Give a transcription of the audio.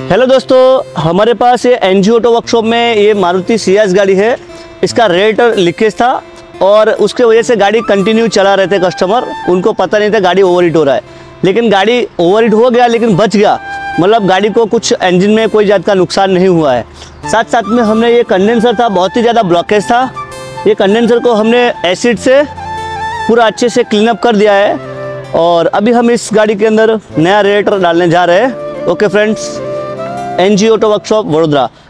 Hello दोस्तों, हमारे पास ये एनजी ऑटो वर्कशॉप में ये मारुति सियाज गाड़ी है। इसका रेडिएटर लीकेज था और उसके वजह से गाड़ी कंटिन्यू चला रहे थे कस्टमर। उनको पता नहीं था गाड़ी ओवरहीट हो रहा है, लेकिन गाड़ी ओवरहीट हो गया लेकिन बच गया। मतलब गाड़ी को कुछ इंजन में कोई ज़्यादा नुकसान नहीं हुआ है। साथ साथ में हमने ये कंडेंसर था, बहुत ही ज़्यादा ब्लॉकेज था। ये कंडेंसर को हमने एसिड से पूरा अच्छे से क्लीन अप कर दिया है और अभी हम इस गाड़ी के अंदर नया रेडिएटर डालने जा रहे हैं। Okay friends, NG auto workshop Vadodara.